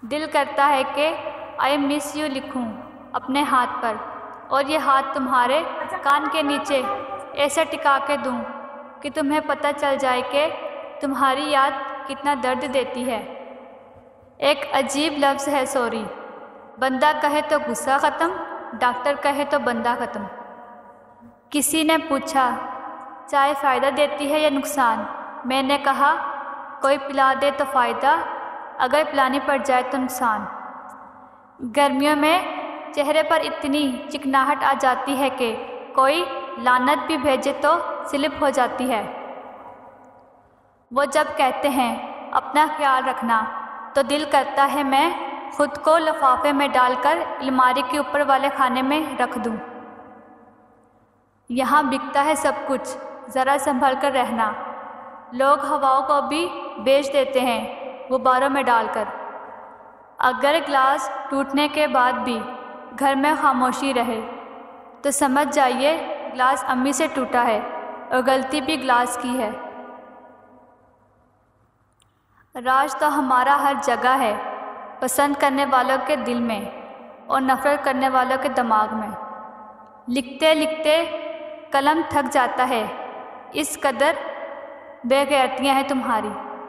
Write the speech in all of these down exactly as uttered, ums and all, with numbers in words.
دل کرتا ہے کہ آئی مس یو لکھوں اپنے ہاتھ پر، اور یہ ہاتھ تمہارے کان کے نیچے ایسے ٹکا کے دوں کہ تمہیں پتہ چل جائے کہ تمہاری یاد کتنا درد دیتی ہے۔ ایک عجیب لفظ ہے سوری، بندہ کہے تو غصہ ختم، ڈاکٹر کہے تو بندہ ختم۔ کسی نے پوچھا چائے فائدہ دیتی ہے یا نقصان؟ میں نے کہا کوئی پلا دے تو فائدہ، اگر پلانی پڑ جائے تو نقصان۔ گرمیوں میں چہرے پر اتنی چکناہٹ آ جاتی ہے کہ کوئی لعنت بھی بھیجے تو سلپ ہو جاتی ہے۔ وہ جب کہتے ہیں اپنا خیال رکھنا تو دل کرتا ہے میں خود کو لفافے میں ڈال کر الماری کے اوپر والے خانے میں رکھ دوں۔ یہاں بکتا ہے سب کچھ، ذرا سنبھل کر رہنا۔ لوگ ہواؤں کو بھی بیچ دیتے ہیں غباروں میں ڈال کر۔ اگر گلاس ٹوٹنے کے بعد بھی گھر میں خاموشی رہے تو سمجھ جائیے گلاس امی سے ٹوٹا ہے اور غلطی بھی گلاس کی ہے۔ راز تو ہمارا ہر جگہ ہے، پسند کرنے والوں کے دل میں اور نفرت کرنے والوں کے دماغ میں۔ لکھتے لکھتے قلم تھک جاتا ہے، اس قدر بے غیرتیاں ہیں تمہاری۔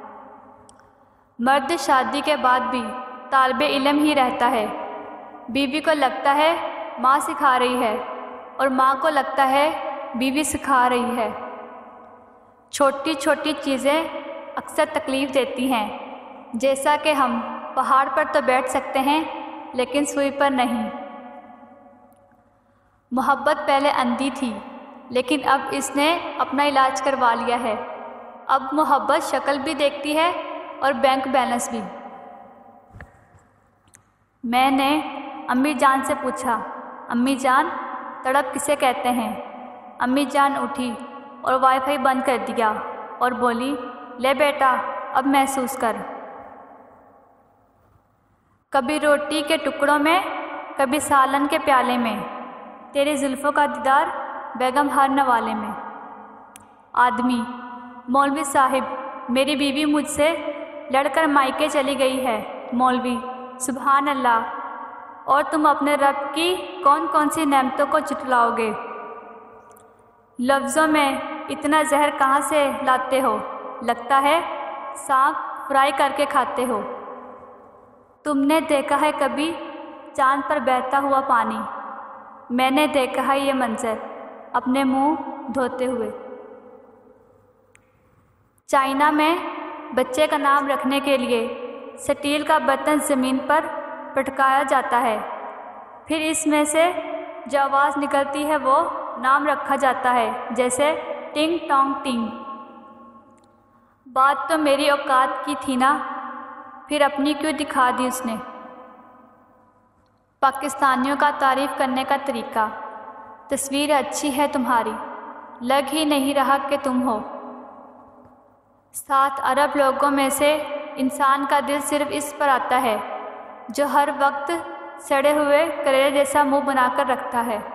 مرد شادی کے بعد بھی طالب علم ہی رہتا ہے، بیوی کو لگتا ہے ماں سکھا رہی ہے اور ماں کو لگتا ہے بیوی سکھا رہی ہے۔ چھوٹی چھوٹی چیزیں اکثر تکلیف دیتی ہیں، جیسا کہ ہم پہاڑ پر تو بیٹھ سکتے ہیں لیکن سوئی پر نہیں۔ محبت پہلے اندھی تھی لیکن اب اس نے اپنا علاج کروا لیا ہے، اب محبت شکل بھی دیکھتی ہے اور بینک بیلنس بھی۔ میں نے امی جان سے پوچھا امی جان تڑپ کسے کہتے ہیں؟ امی جان اٹھی اور وائی فائی بند کر دیا اور بولی لے بیٹا اب محسوس کر۔ کبھی روٹی کے ٹکڑوں میں، کبھی سالن کے پیالے میں، تیری زلفوں کا دیدار بیگم ہر نوالے میں۔ آدمی مولوی صاحب میری بیوی مجھ سے لڑ کر مائکے چلی گئی ہے۔ مولوی سبحان اللہ، اور تم اپنے رب کی کون کون سی نعمتوں کو جھٹلاؤ گے؟ لفظوں میں اتنا زہر کہاں سے لاتے ہو؟ لگتا ہے سانپ فرائی کر کے کھاتے ہو۔ تم نے دیکھا ہے کبھی چاند پر بہتا ہوا پانی؟ میں نے دیکھا ہے یہ منظر اپنے منہ دھوتے ہوئے۔ چائنا میں بچے کا نام رکھنے کے لیے سٹیل کا برتن زمین پر پٹکایا جاتا ہے، پھر اس میں سے جو آواز نکلتی ہے وہ نام رکھا جاتا ہے، جیسے ٹنگ ٹانگ ٹنگ۔ بات تو میری اوقات کی تھی نا، پھر اپنی کیوں دکھا دی اس نے؟ پاکستانیوں کا تعریف کرنے کا طریقہ، تصویر اچھی ہے تمہاری، لگ ہی نہیں رہا کہ تم ہو۔ سات ارب لوگوں میں سے انسان کا دل صرف اس پر آتا ہے جو ہر وقت سڑے ہوئے کریلے جیسا منہ بنا کر رکھتا ہے۔